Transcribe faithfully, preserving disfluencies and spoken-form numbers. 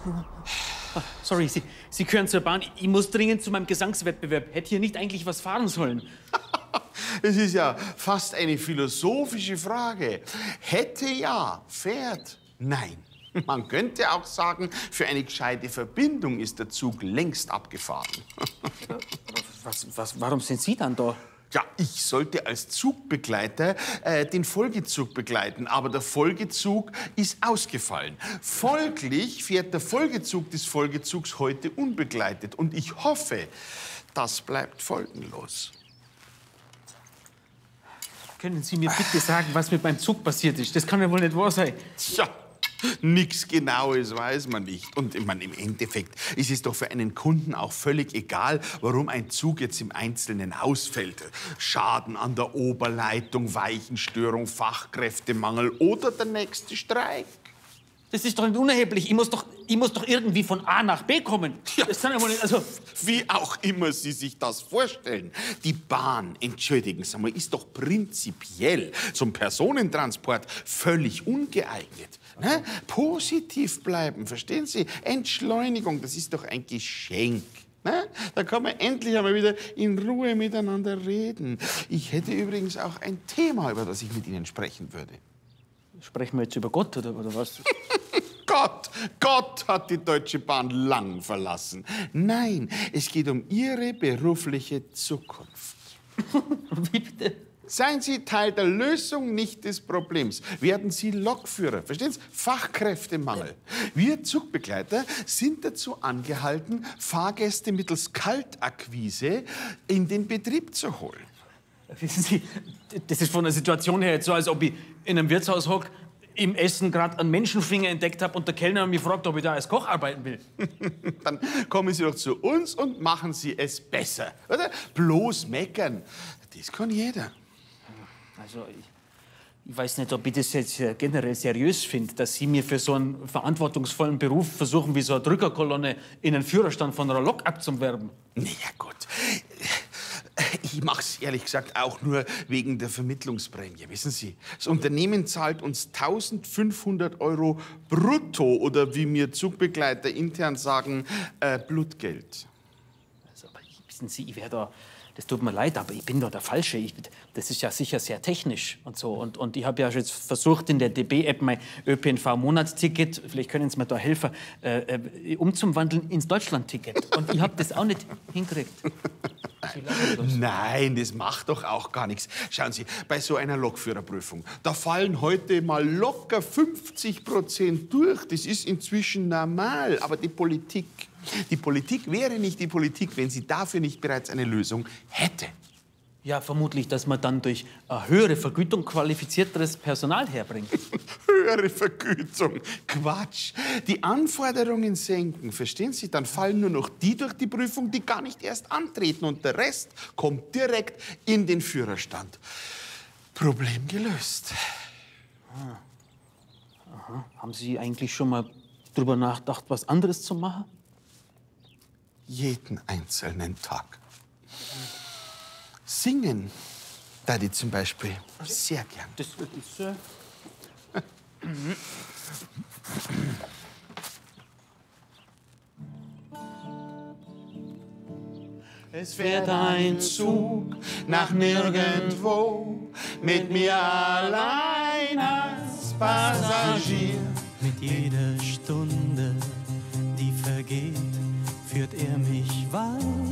Sorry, Sie, Sie gehören zur Bahn. Ich muss dringend zu meinem Gesangswettbewerb. Hätte hier nicht eigentlich was fahren sollen? Es ist ja fast eine philosophische Frage. Hätte ja, fährt nein. Man könnte auch sagen, für eine gescheite Verbindung ist der Zug längst abgefahren. Was, was, warum sind Sie dann da? Ja, ich sollte als Zugbegleiter äh, den Folgezug begleiten, aber der Folgezug ist ausgefallen. Folglich fährt der Folgezug des Folgezugs heute unbegleitet. Und ich hoffe, das bleibt folgenlos. Können Sie mir bitte sagen, was mit meinem Zug passiert ist? Das kann ja wohl nicht wahr sein. Tja. Nichts Genaues weiß man nicht. Und ich meine, im Endeffekt ist es doch für einen Kunden auch völlig egal, warum ein Zug jetzt im Einzelnen ausfällt. Schaden an der Oberleitung, Weichenstörung, Fachkräftemangel oder der nächste Streik. Das ist doch nicht unerheblich. Ich muss doch, ich muss doch irgendwie von A nach B kommen. Ja, das kann ja wohl nicht, also wie auch immer Sie sich das vorstellen. Die Bahn, entschuldigen Sie mal, ist doch prinzipiell zum Personentransport völlig ungeeignet. Ne? Positiv bleiben, verstehen Sie? Entschleunigung, das ist doch ein Geschenk. Ne? Da kann man endlich einmal wieder in Ruhe miteinander reden. Ich hätte übrigens auch ein Thema, über das ich mit Ihnen sprechen würde. Sprechen wir jetzt über Gott, oder, oder was? Gott, Gott hat die Deutsche Bahn lang verlassen. Nein, es geht um Ihre berufliche Zukunft. Wie bitte? Seien Sie Teil der Lösung, nicht des Problems. Werden Sie Lokführer, verstehen Sie? Fachkräftemangel. Wir Zugbegleiter sind dazu angehalten, Fahrgäste mittels Kaltakquise in den Betrieb zu holen. Wissen Sie, das ist von der Situation her jetzt so, als ob ich in einem Wirtshaus hocke, im Essen gerade einen Menschenfinger entdeckt habe und der Kellner mich fragt, ob ich da als Koch arbeiten will. Dann kommen Sie doch zu uns und machen Sie es besser. Oder? Bloß meckern, das kann jeder. Also, ich, ich weiß nicht, ob ich das jetzt generell seriös finde, dass Sie mir für so einen verantwortungsvollen Beruf versuchen, wie so eine Drückerkolonne in einen Führerstand von einer Lok abzuwerben. Na ja, gut. Ich mach's ehrlich gesagt auch nur wegen der Vermittlungsprämie, wissen Sie. Das Unternehmen zahlt uns eintausendfünfhundert Euro brutto oder wie mir Zugbegleiter intern sagen, äh, Blutgeld. Also, aber wissen Sie, ich wäre da, das tut mir leid, aber ich bin da der Falsche. Ich, das ist ja sicher sehr technisch und so. Und, und ich habe ja jetzt versucht, in der D B-App mein Ö P N V-Monatsticket, vielleicht können Sie mir da helfen, äh, äh, umzuwandeln ins Deutschland-Ticket. Und ich habe das auch nicht hingekriegt. Nein, das macht doch auch gar nichts. Schauen Sie, bei so einer Lokführerprüfung, da fallen heute mal locker fünfzig Prozent durch. Das ist inzwischen normal. Aber die Politik, die Politik wäre nicht die Politik, wenn sie dafür nicht bereits eine Lösung hätte. Ja, vermutlich, dass man dann durch eine höhere Vergütung qualifizierteres Personal herbringt. Höhere Vergütung? Quatsch. Die Anforderungen senken, verstehen Sie? Dann fallen nur noch die durch die Prüfung, die gar nicht erst antreten. Und der Rest kommt direkt in den Führerstand. Problem gelöst. Ah. Aha. Haben Sie eigentlich schon mal drüber nachgedacht, was anderes zu machen? Jeden einzelnen Tag. Singen, da die zum Beispiel sehr gern. Das ist äh Es fährt ein Zug nach nirgendwo, mit mir allein als Passagier. Mit jeder Stunde, die vergeht, führt er mich weiter.